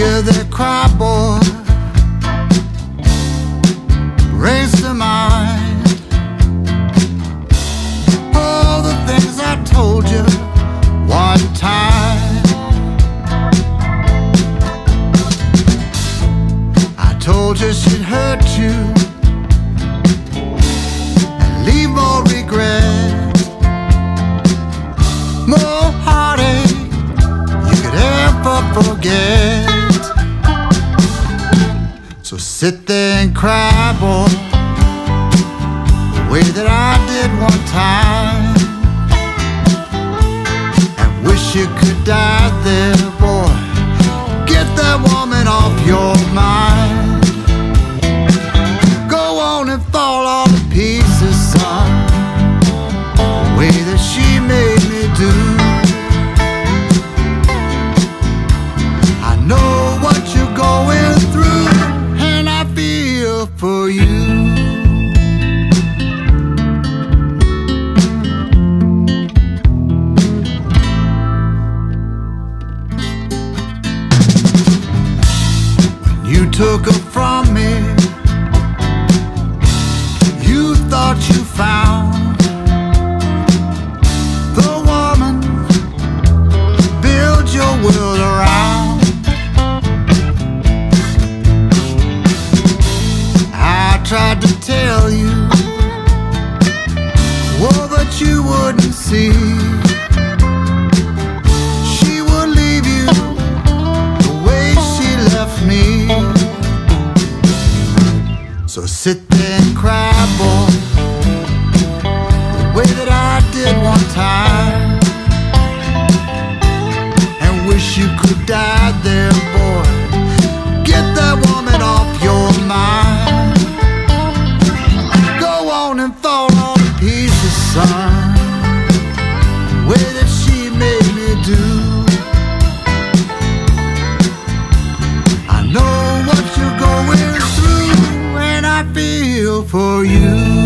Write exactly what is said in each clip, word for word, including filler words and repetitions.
hear that cry, boy, race to mind all the things I told you one time. I told you she'd hurt you and leave more regret, more heartache you could ever forget. So sit there and cry, boy, the way that I did one time, and wish you could die there, boy. Get that woman off your mind. Go on and fall all to pieces, son, the way that she made me do. I know what you're going through, and I feel for you. You took her from me, you thought you found the woman build your world around. I tried to tell you, oh, but you wouldn't see. She would leave you the way she left me. So sit there and cry, boy, the way that I did one time, and wish you could die there, boy. Get that woman off your mind. Go on and fall all to pieces, son, the way that she made me do. I know what you're going through, and I feel for you.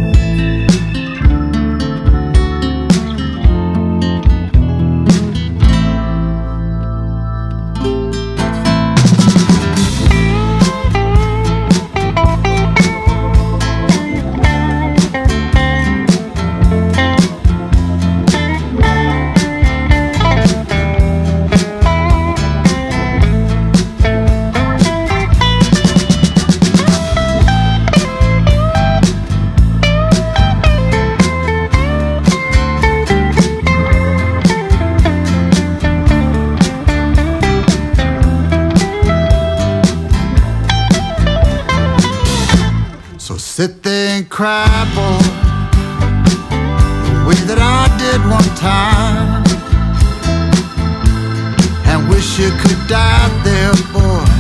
So sit there and cry, boy, the way that I did one time, and wish you could die there, boy.